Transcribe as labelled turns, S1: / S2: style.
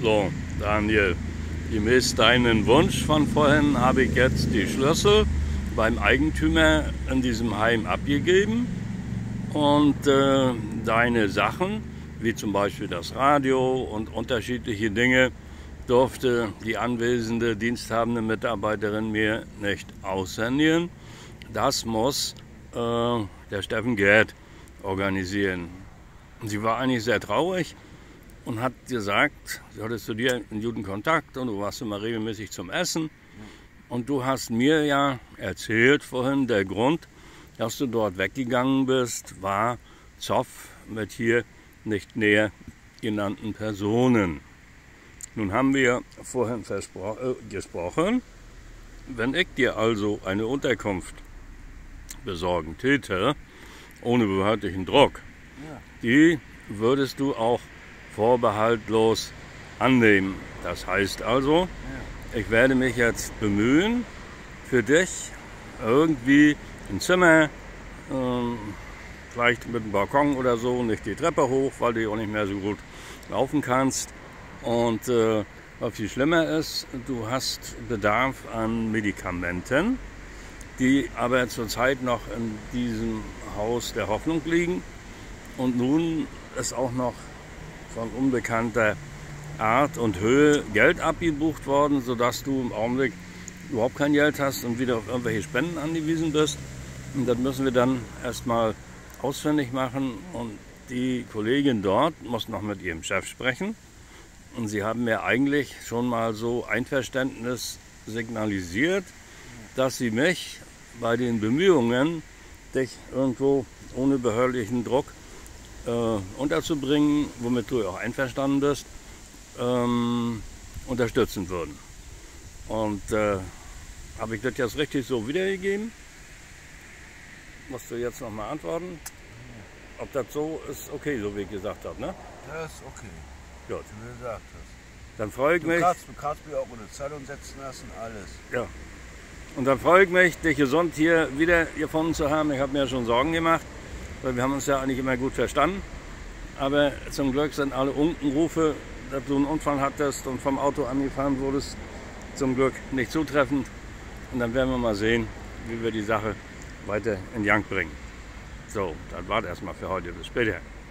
S1: So, Daniel, gemäß deinen Wunsch von vorhin habe ich jetzt die Schlüssel beim Eigentümer in diesem Heim abgegeben und deine Sachen, wie zum Beispiel das Radio und unterschiedliche Dinge, durfte die anwesende diensthabende Mitarbeiterin mir nicht aushändigen. Das muss der Steffen Gerd organisieren. Sie war eigentlich sehr traurig und hat gesagt, sie hatte zu dir einen guten Kontakt und du warst immer regelmäßig zum Essen. Und du hast mir ja erzählt vorhin, der Grund, dass du dort weggegangen bist, war Zoff mit hier nicht näher genannten Personen. Nun haben wir vorhin gesprochen, wenn ich dir also eine Unterkunft besorgen täte, ohne behördlichen Druck, die würdest du auch vorbehaltlos annehmen. Das heißt also, ich werde mich jetzt bemühen, für dich irgendwie ein Zimmer, vielleicht mit einem Balkon oder so, nicht die Treppe hoch, weil du auch nicht mehr so gut laufen kannst. Und was viel schlimmer ist, du hast Bedarf an Medikamenten, die aber zurzeit noch in diesem Haus der Hoffnung liegen. Und nun ist auch noch von unbekannter Art und Höhe Geld abgebucht worden, sodass du im Augenblick überhaupt kein Geld hast und wieder auf irgendwelche Spenden angewiesen bist. Und das müssen wir dann erstmal ausfindig machen. Und die Kollegin dort muss noch mit ihrem Chef sprechen. Und sie haben mir eigentlich schon mal so Einverständnis signalisiert, dass sie mich bei den Bemühungen, dich irgendwo ohne behördlichen Druck unterzubringen, womit du auch einverstanden bist, unterstützen würden. Und habe ich das jetzt richtig so wiedergegeben? Musst du jetzt noch mal antworten, ob das so ist, okay, so wie ich gesagt habe, ne?
S2: Das ist okay.
S1: Gut.
S2: Wie du gesagt hast.
S1: Dann freue ich mich.
S2: Du kannst mich auch in eine Zeitung setzen lassen, alles.
S1: Ja. Und dann freue ich mich, dich gesund hier wieder gefunden zu haben. Ich habe mir ja schon Sorgen gemacht, weil wir haben uns ja eigentlich immer gut verstanden. Aber zum Glück sind alle Unkenrufe, dass du einen Unfall hattest und vom Auto angefahren wurdest, zum Glück nicht zutreffend. Und dann werden wir mal sehen, wie wir die Sache weiter in Gang bringen. So, das war's erstmal für heute. Bis später.